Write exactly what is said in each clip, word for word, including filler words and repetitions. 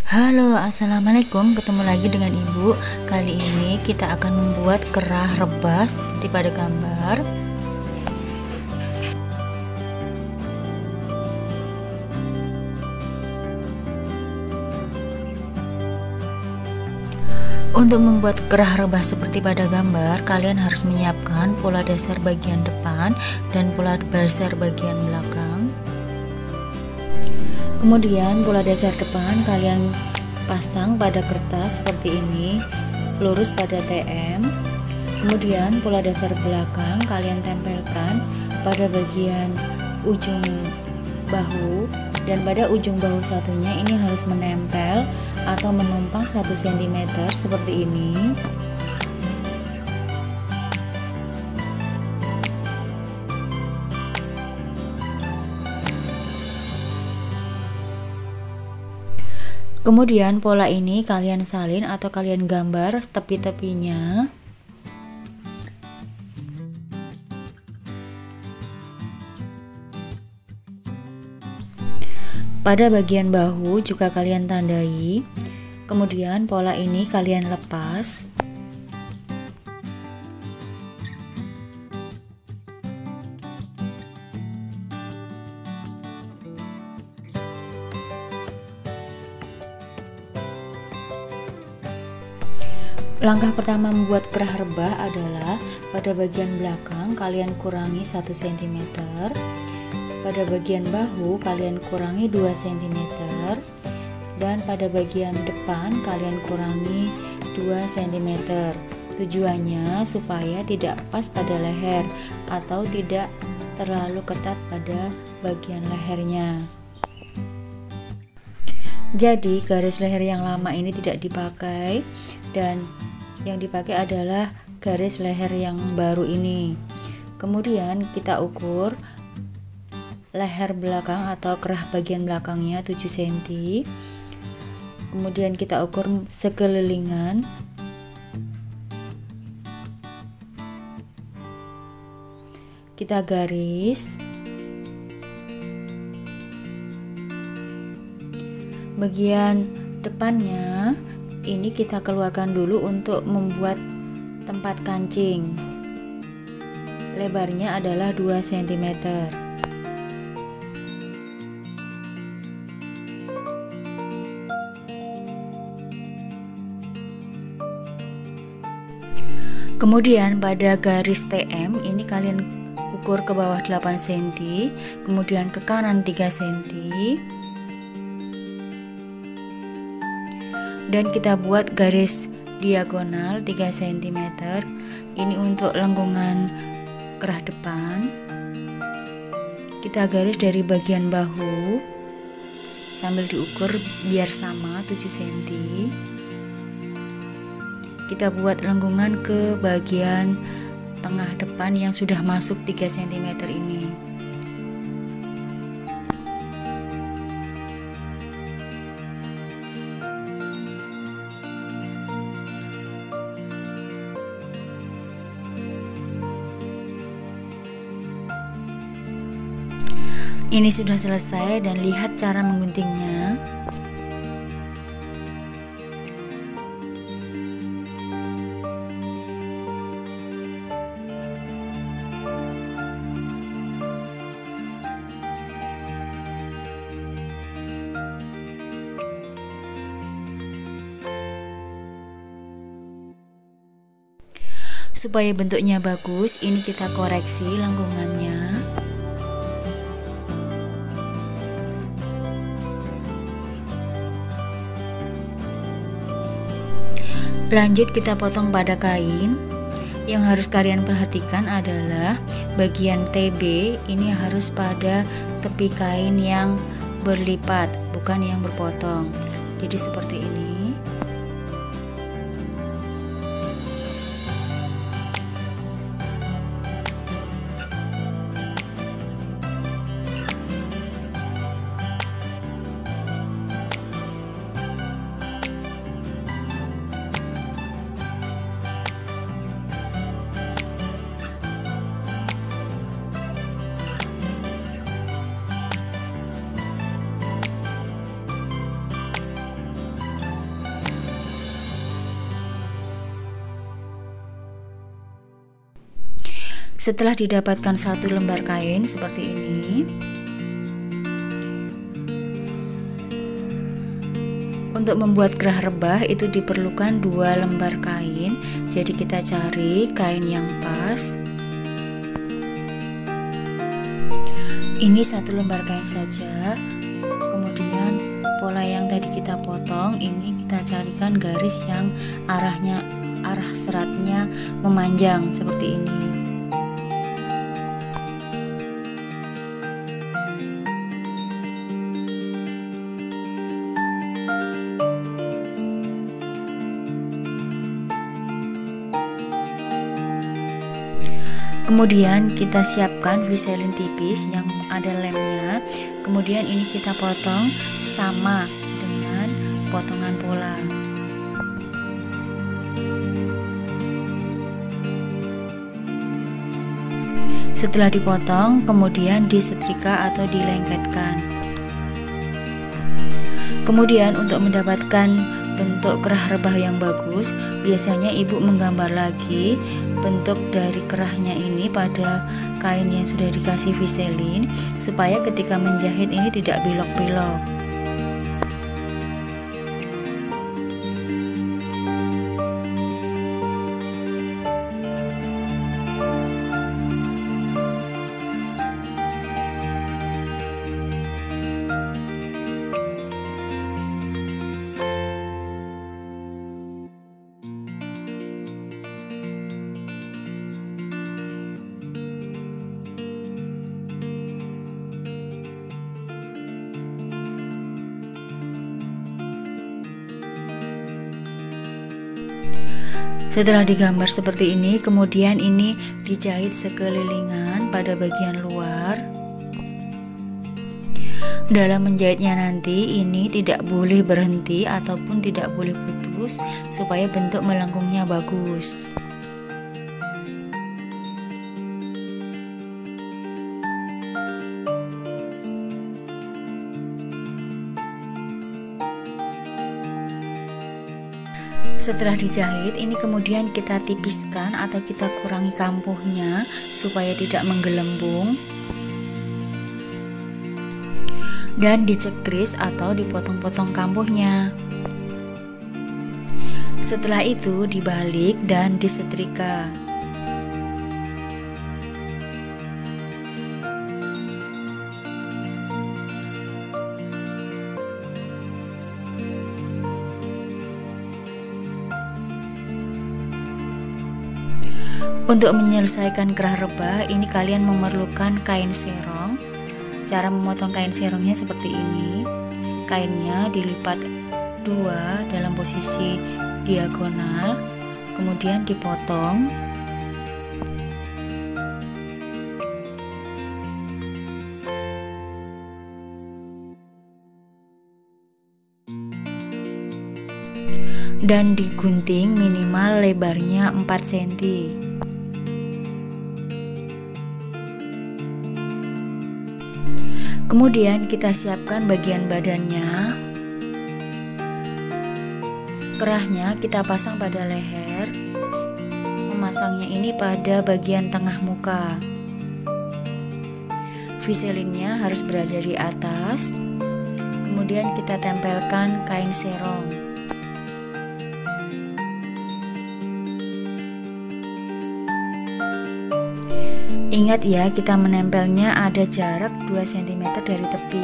Halo, assalamualaikum. Ketemu lagi dengan ibu. Kali ini kita akan membuat kerah rebah seperti pada gambar. Untuk membuat kerah rebah seperti pada gambar, kalian harus menyiapkan pola dasar bagian depan dan pola dasar bagian belakang. Kemudian pola dasar depan kalian pasang pada kertas seperti ini, lurus pada T M. Kemudian pola dasar belakang kalian tempelkan pada bagian ujung bahu, dan pada ujung bahu satunya ini harus menempel atau menumpang satu sentimeter seperti ini. Kemudian pola ini kalian salin atau kalian gambar tepi-tepinya. Pada bagian bahu juga kalian tandai. Kemudian pola ini kalian lepas. Langkah pertama membuat kerah rebah adalah pada bagian belakang kalian kurangi satu sentimeter, pada bagian bahu kalian kurangi dua sentimeter, dan pada bagian depan kalian kurangi dua sentimeter. Tujuannya supaya tidak pas pada leher atau tidak terlalu ketat pada bagian lehernya. Jadi garis leher yang lama ini tidak dipakai dan yang dipakai adalah garis leher yang baru ini. Kemudian kita ukur leher belakang atau kerah bagian belakangnya tujuh sentimeter. Kemudian kita ukur sekelilingan. Kita garis. Bagian depannya ini kita keluarkan dulu untuk membuat tempat kancing. Lebarnya adalah dua sentimeter. Kemudian pada garis T M ini kalian ukur ke bawah delapan sentimeter, kemudian ke kanan tiga sentimeter. Dan kita buat garis diagonal tiga sentimeter. Ini untuk lengkungan kerah depan. Kita garis dari bagian bahu sambil diukur biar sama tujuh sentimeter. Kita buat lengkungan ke bagian tengah depan yang sudah masuk tiga sentimeter ini. Ini sudah selesai dan lihat cara mengguntingnya. Supaya bentuknya bagus, ini kita koreksi lengkungannya. Lanjut kita potong pada kain. Yang harus kalian perhatikan adalah bagian T B ini harus pada tepi kain yang berlipat, bukan yang berpotong. Jadi seperti ini. Setelah didapatkan satu lembar kain seperti ini, untuk membuat gerah rebah itu diperlukan dua lembar kain. Jadi kita cari kain yang pas. Ini satu lembar kain saja. Kemudian pola yang tadi kita potong ini kita carikan garis yang arahnya arah seratnya memanjang seperti ini. Kemudian kita siapkan viselin tipis yang ada lemnya. Kemudian ini kita potong sama dengan potongan pola. Setelah dipotong, kemudian disetrika atau dilengketkan. Kemudian untuk mendapatkan bentuk kerah rebah yang bagus, biasanya ibu menggambar lagi bentuk dari kerahnya ini pada kain yang sudah dikasih viselin, supaya ketika menjahit ini tidak belok-belok. Setelah digambar seperti ini, kemudian ini dijahit sekelilingan pada bagian luar. Dalam menjahitnya nanti ini tidak boleh berhenti ataupun tidak boleh putus supaya bentuk melengkungnya bagus. Setelah dijahit, ini kemudian kita tipiskan atau kita kurangi kampuhnya supaya tidak menggelembung, dan dicekris atau dipotong-potong kampuhnya. Setelah itu dibalik dan disetrika. Untuk menyelesaikan kerah rebah ini kalian memerlukan kain serong. Cara memotong kain serongnya seperti ini. Kainnya dilipat dua dalam posisi diagonal, kemudian dipotong. Dan digunting minimal lebarnya empat sentimeter. Kemudian kita siapkan bagian badannya. Kerahnya kita pasang pada leher. Memasangnya ini pada bagian tengah muka. Viselinnya harus berada di atas. Kemudian kita tempelkan kain serong. Ingat ya, kita menempelnya ada jarak dua sentimeter dari tepi.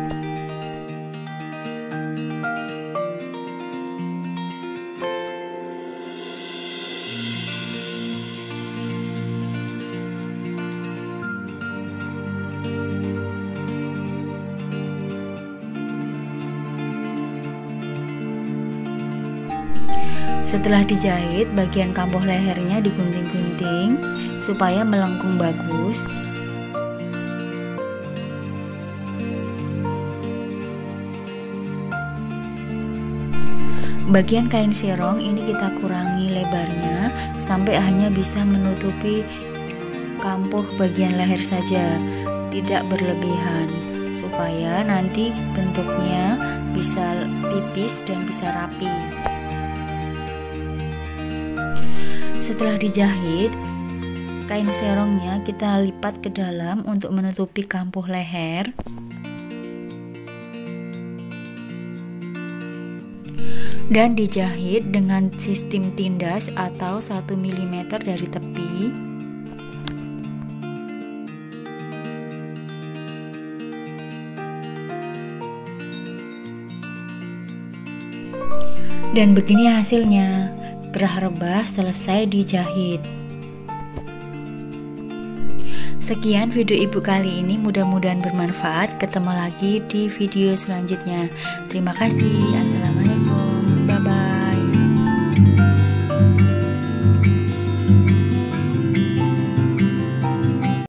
Setelah dijahit, bagian kampuh lehernya digunting-gunting supaya melengkung bagus. Bagian kain serong ini kita kurangi lebarnya sampai hanya bisa menutupi kampuh bagian leher saja, tidak berlebihan, supaya nanti bentuknya bisa tipis dan bisa rapi. Setelah dijahit, kain serongnya kita lipat ke dalam untuk menutupi kampuh leher. Dan dijahit dengan sistem tindas atau satu milimeter dari tepi. Dan begini hasilnya, kerah rebah selesai dijahit. Sekian video ibu kali ini, mudah-mudahan bermanfaat. Ketemu lagi di video selanjutnya. Terima kasih. Assalamualaikum.